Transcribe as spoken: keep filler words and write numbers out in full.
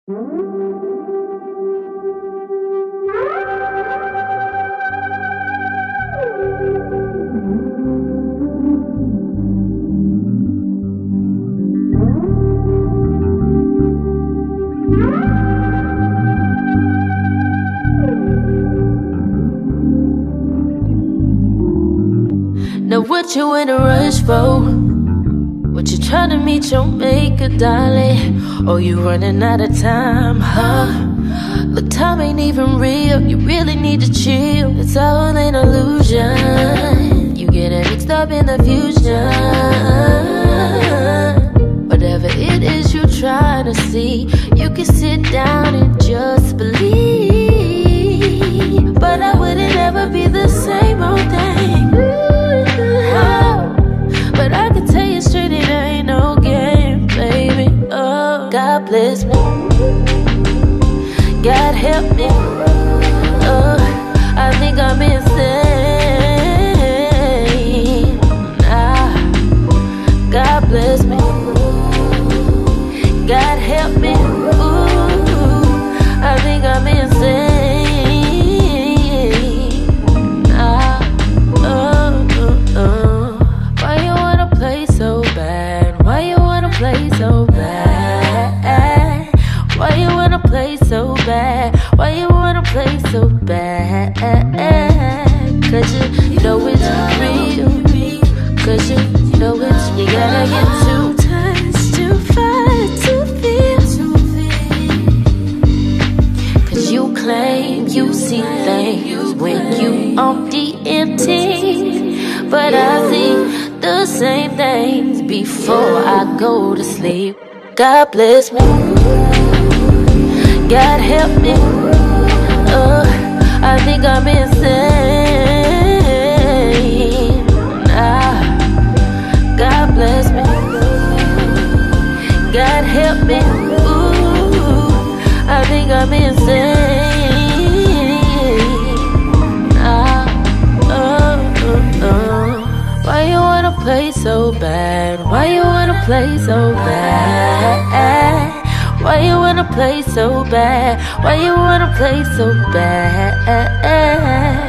Now what you in a rush for? What you trying to meet your maker, darling? Or you running out of time, huh? Look, time ain't even real. You really need to chill. It's all an illusion. You getting mixed up in the fusion. Whatever it is you trying to see, you can sit down and just believe. But I wouldn't ever be the same old thing. But I can tell you straight, it ain't no game, baby. Oh, God bless me, God help me. Oh, I think I'm insane. Ah, God bless me, God help me. Ooh, I think I'm insane. Ah, oh, oh, oh. Why you wanna play so bad? Why you wanna play so bad? Why you wanna play so bad? Why you wanna play so bad? Cause you, you know it's real. Cause you, you know it's, you gotta get two times to fight to feel. Cause you claim you see things when you on D M T, but I see the same things before I go to sleep. God bless me, God help me. Oh, I think I'm insane. Ah, God bless me, God help me. Ooh, I think I'm insane. Ah, oh, oh, oh. Why you wanna play so bad? Why you wanna play so bad? Why you wanna play so bad? Why you wanna play so bad?